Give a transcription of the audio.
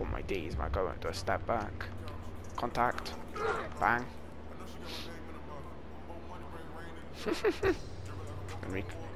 on my D's. Might go into a step back. Contact. Bang.